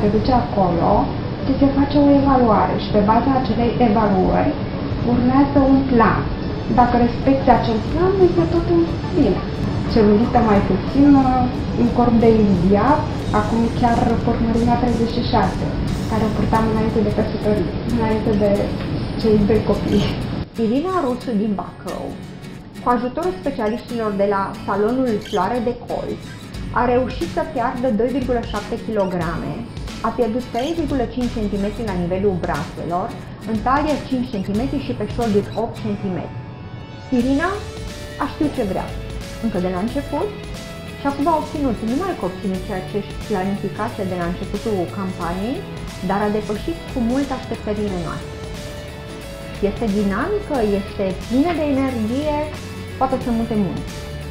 te duce acolo, ți se face o evaluare și pe baza acelei evaluări urmează un plan. Dacă respecti acel plan, este totul bine. Celulita mai puțin, un corp de ilidiat, acum chiar pormărimea 36, care o purtam înainte de căsătorie, înainte de cei doi copii. Irina Rusu din Bacău, cu ajutorul specialiștilor de la salonul Floare de Colț, a reușit să piardă 2,7 kg, a pierdut 3,5 cm la nivelul brațelor, în talie 5 cm și pe șolduri 8 cm. Irina a știut ce vrea, încă de la început, și acum a obținut numai că obține ceea ce își planificase de la începutul campaniei, dar a depășit cu mult așteptările noastre. Este dinamică, este plină de energie, poate să mute mult.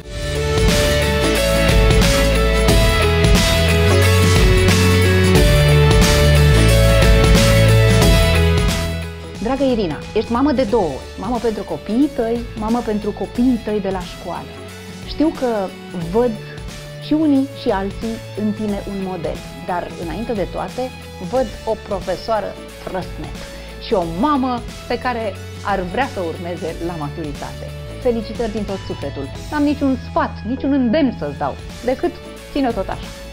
Dragă Irina, ești mamă de 2 ori, mamă pentru copiii tăi, mamă pentru copiii tăi de la școală. Știu că văd și unii și alții în tine un model, dar înainte de toate văd o profesoară trăsnet și o mamă pe care ar vrea să urmeze la maturitate. Felicitări din tot sufletul. N-am niciun sfat, niciun îndemn să-ți dau, decât ține tot așa.